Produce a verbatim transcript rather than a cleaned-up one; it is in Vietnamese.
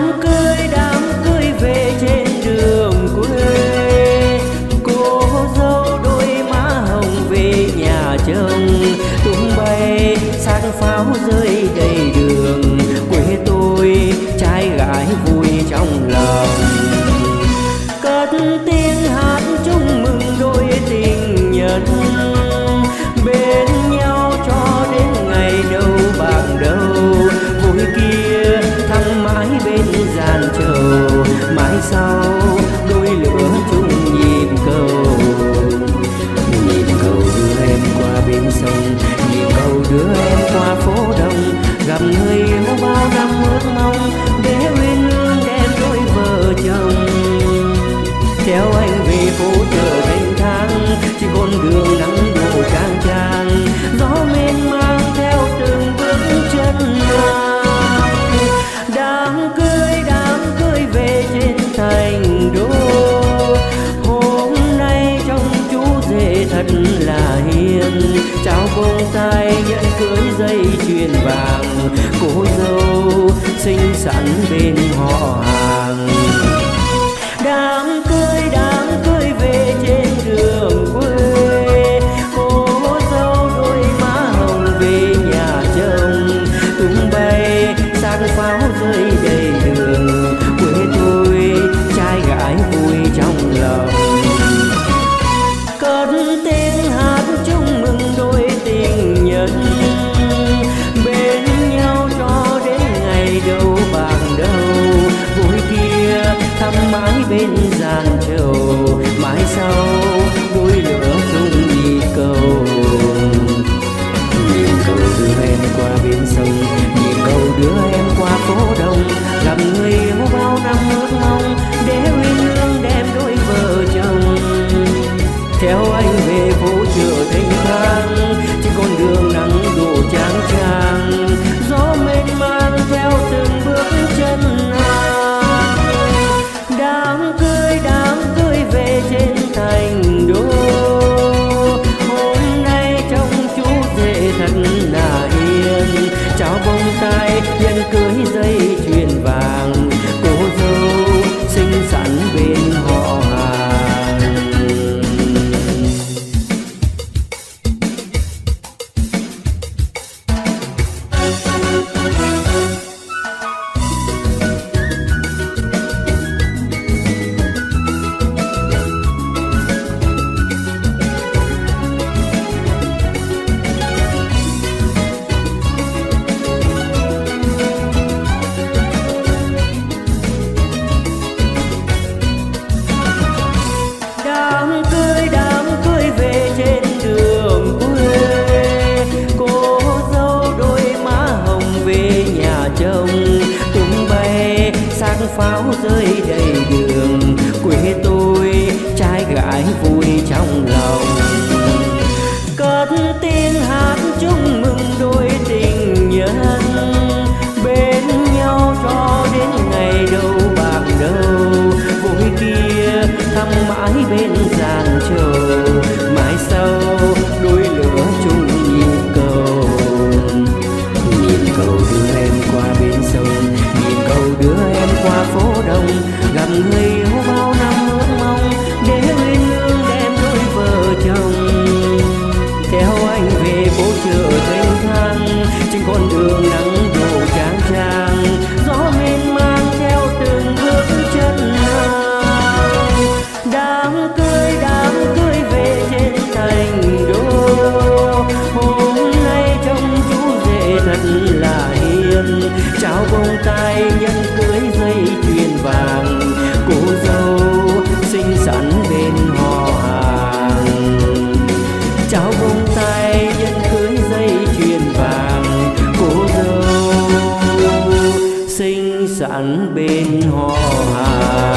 Đám cưới đám cưới về trên đường quê, cô dâu đôi má hồng về nhà chồng. Tung bay xác pháo rơi đầy đường, quê tôi trai gái vui trong lòng. Cất tiếng hát chúc mừng đôi tình nhân, bên nhau cho đến ngày đâu bạc đầu. Vui kia thăng mãi bên gian trầu, mãi sau đôi lửa chung nhịp cầu. Nhịp cầu đưa em qua bên sông, nhịp cầu đưa em qua phố đông. Gặp người yêu bao năm ước mong, để uyên ương đem đôi vợ chồng. Theo anh về phố chợ Thanh Thang, trên con đường nắng đổ trang trang. Gió mênh mang theo từng bước chân nàng. Đám cưới đám cưới về trên thành đô, hôm nay trông chú rể thật là hiền. Trao bông tai nhẫn cưới dây chuyền vàng, cô dâu xinh xắn bên họ hàng. Đám cưới đám cưới về trên đường quê, cô dâu đôi má hồng về nhà chồng. Tung bay xác pháo rơi đầy đường, quê tôi trai gái vui trong lòng. Cất tiếng hát chúc mừng đôi tình nhân, bên nhau cho đến ngày đâu bạc đầu. Vui kia thăm mãi bên gian trầu, mãi sau đôi lửa chung nhịp cầu. Nhịp cầu đưa em qua bên sông, nhịp cầu đưa em qua phố đông. Gặp người yêu bao năm ước mong, để uyên ương đem đôi vợ chồng. Theo anh về phố chợ Thanh Thang, trên con đường nắng đổ trang trang. Gió mênh mang theo từng bước chân nàng. Đám cưới đám cưới về trên thành đô, hôm nay trông chú rể thật là hiền. Trao bông tai nhân cưới dây chuyền vàng, cô dâu xinh xắn bên họ hàng. Đám cưới đám cưới về trên đường quê, cô dâu đôi má hồng về nhà chồng. Tung bay xác pháo rơi đầy đường, quê tôi trai gái vui trong lòng. Cất tiếng hát chúc mừng đôi tình nhân, bên nhau cho đến ngày đâu bạc đầu. Vui kia thăm mãi bên gian trầu, mãi sau đôi lửa chung nhịp cầu. Nhịp cầu đưa em qua bên sông, nhịp cầu đưa em qua phố đông. Gặp người yêu bao năm ước mong, để uyên ương đem đôi vợ chồng. Theo anh về phố chợ Thanh Thang, trên con đường nắng đổ trang trang. Gió mênh mang theo từng bước chân nàng. Đám cưới đám cưới về trên thành đô, hôm nay trông chú rể thật là hiền. Trao bông tai nhân cưới dây chuyền vàng, cô dâu xinh xắn bên họ hàng. Trao bông tai nhân cưới dây chuyền vàng, cô dâu xinh xắn bên họ hàng.